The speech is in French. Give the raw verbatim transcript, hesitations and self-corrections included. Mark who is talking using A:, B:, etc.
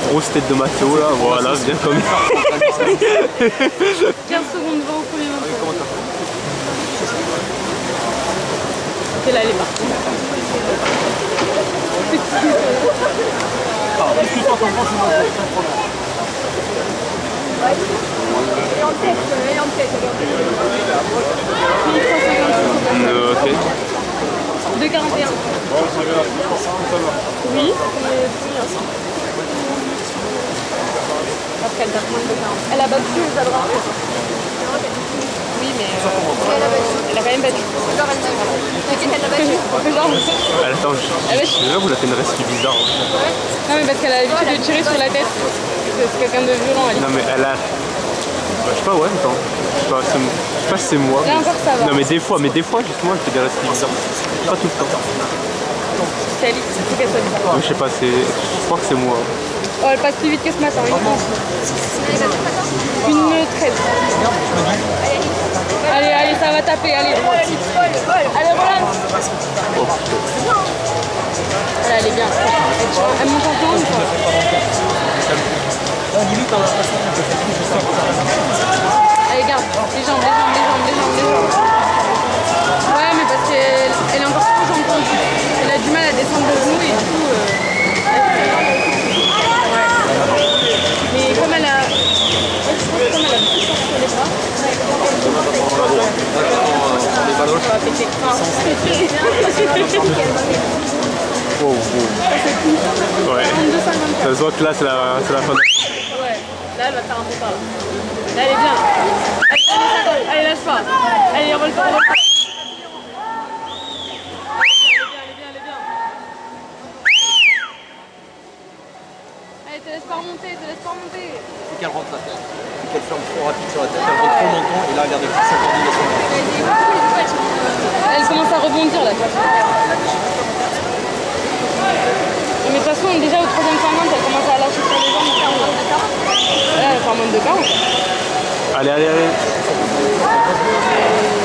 A: grosse tête de Mathéo là, voilà, bien comme
B: quinze secondes devant au premier vingt. Ok, là elle est partie.
C: Excuse-moi, t'en penses, moi, c'est un problème.
D: Elle est en tête, elle est en tête, elle est en tête.
A: euh, ok.
B: deux quarante et un. Oui. Parce qu'elle tape moins de deux quarante. Elle a battu Zadra. Oui, mais euh,
D: Elle a battu.
B: elle a quand même battu.
D: Genre elle l'a battu. T'inquiète, elle l'a battu.
B: Genre,
A: Ah, attends, je suis là, vous l'avez fait une rescue bizarre.
B: non mais parce qu'elle a l'habitude de tirer sur la tête. C'est quelqu'un de violent. Elle.
A: Non mais elle a... Je sais pas, ouais, attends. Je sais pas, je sais pas si c'est moi.
B: Là encore ça va.
A: Non mais des fois, mais des fois justement elle fait des rescues bizarres. Pas tout le temps.
B: C'est Alice, il faut qu'elle soit bizarre.
A: Donc, je sais pas, c'est... Je crois que c'est moi.
B: Oh, elle passe plus vite que ce matin, une pense. Une treize. Allez, allez, ça va taper, allez. Allez, relance.
A: Oh putain.
B: Elle, elle est bien. Elle, elle monte en tour ou pas? Allez, garde. Les jambes, les jambes, les jambes, les jambes, les jambes. Ouais, mais parce qu'elle elle est encore trop jambe tendue. Elle a du mal à descendre le genou et du coup... Euh, mais comme elle a... Ouais, je pense que comme elle a beaucoup de force sur les bras... Ça va péter.
A: Wow, wow. Ouais. Ça se voit que là c'est la, c'est la fin.
B: Ouais, là elle va faire un peu pas. Là elle est bien. Allez, allez lâche pas. Allez, revole pas, revole pas. Elle est bien, elle est bien, elle est bien. Allez, te laisse pas remonter, te laisse pas remonter.
C: C'est qu'elle rentre la tête. C'est qu'elle ferme trop rapide sur la tête. Elle rentre trop le menton et là, regardez, sa coordination.
B: Elle commence à rebondir là. Mais de toute façon, déjà au troisième cinquante, elle commence à lâcher sur les jambes. Là, elle fait un moins de quarante.
A: Allez, allez, allez.